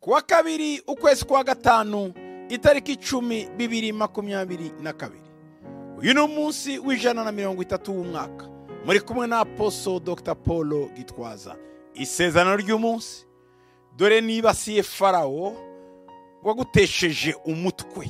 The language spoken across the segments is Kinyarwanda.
kuwa kabiri ukwezi kwa gatanu itariki 10/2022. Uyu ni umunsi w'130 w'umwaka. Muri kumwe na Apostle Dr. Paul Gitwaza. Isezerano ry'umunsi: dore nibasiye Farawo wagutesheje umutwe.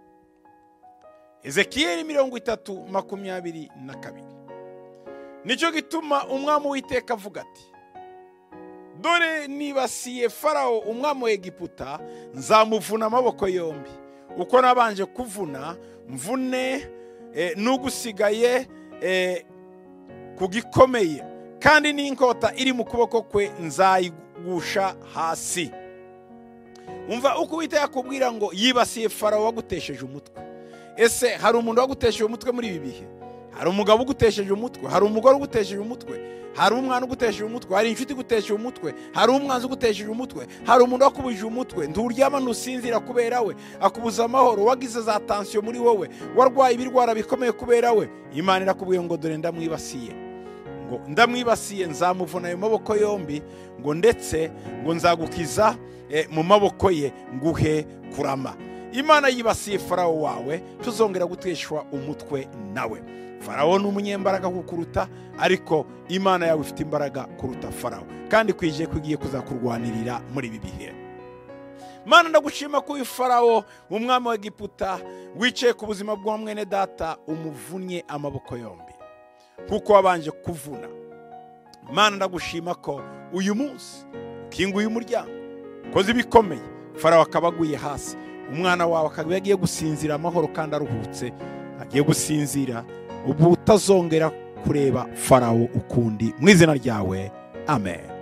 Ezekiel 30:22. Nicyo gituma umwami w'Iteka avuga ati: dore nibasiye Farawo umwami w'Egiputa, nzamuvuna amaboko yombi. Uko nabanje kuvuna mvune n'ugusigaye kugikomeye, kandi n'inkota iri mu kuboko kwe nzayigusha hasi. Umva uko Uwiteka akubwira ngo yibasiye Farawo wagutesheje umutwe. Ese hari umuntu wagutesheje umutwe muri ibi bihe? Hari umugabo ugutesheje umutwe? Hari umugore ugutesheje umutwe? Hari umwana ugutesheje umutwe? Hari inshuti ugutesheje umutwe? Hari umwanzi ugutesheje umutwe? Hari umuntu wakubujije umutwe? Nturyama ntusinzira kubera we, akubuza amahoro, wagize za tension muri wowe, warwaye ibirwara bikomeye kubera we. Imana irakubwiye ngo dore ndamwibasiye, ngo ndamwibasiye, nzamuvuna ayo maboko yombi, ngo ndetse ngo nzagukiza mu maboko ye nguhe kurama. Imana yibasiye Farawo wawe, tuzongera guteshwa umutwe nawe. Farawo ni umunyembaraga kukuruta, ariko Imana yawe ifite imbaraga kuruta Farawo, kandi kwije kugiye kuzakurwanirira muri ibi bihe. Mana, ndagushima ko uyu Farawo umwami wa Egiputa wicaye ku buzima bwa mwene data umuvunye amaboko yombi kuko wabanje kuvuna. Mana, ndagushima ko uyu munsi ukinguye umuryango, koze ibikomeye, Farawo akabaguye hasi, umwana wawe akaba yagiye gusinzira amahoro kandi aruhutse, agiye gusinzira ubu utazongera kureba Farawo ukundi, mu izina ryawe, amen.